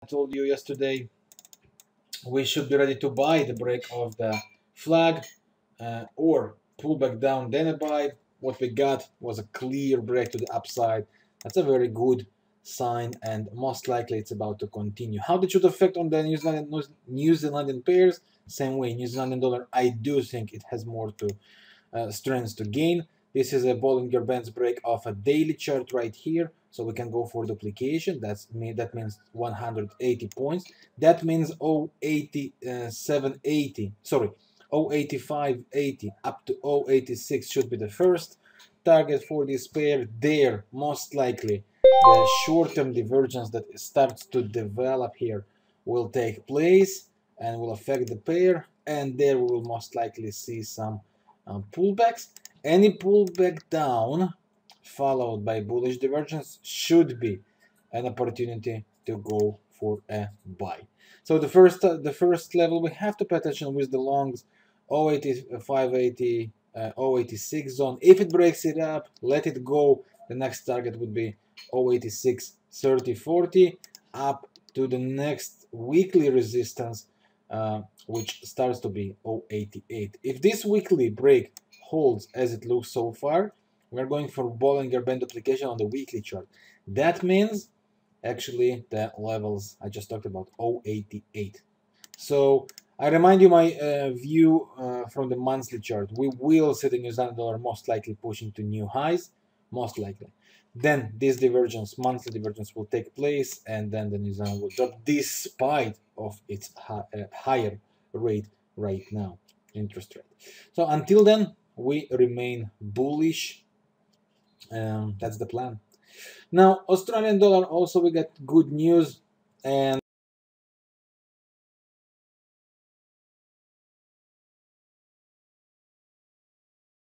I told you yesterday, we should be ready to buy the break of the flag or pull back down, then a buy. What we got was a clear break to the upside. That's a very good sign, and most likely it's about to continue. How did it affect on the New Zealand pairs? Same way, New Zealand dollar, I do think it has more to strength to gain. This is a Bollinger Bands break of a daily chart right here, so we can go for duplication. That means 180 points. That means 08780. Sorry, 08580 up to 086 should be the first target for this pair. There, most likely, the short-term divergence that starts to develop here will take place and will affect the pair, and there we will most likely see some pullbacks. Any pullback down followed by bullish divergence should be an opportunity to go for a buy. So the first level we have to pay attention with the longs, 08580, 086 zone. If it breaks it up, let it go. The next target would be 086 3040 up to the next weekly resistance, which starts to be 088. If this weekly break holds as it looks so far, we're going for Bollinger Band application on the weekly chart. That means actually the levels I just talked about, 088. So I remind you my view from the monthly chart. We will see the New Zealand dollar most likely pushing to new highs, most likely. Then this divergence, monthly divergence, will take place, and then the New Zealand will drop despite of its higher rate right now, interest rate. So until then, we remain bullish. That's the plan. Now, Australian dollar also, we got good news, and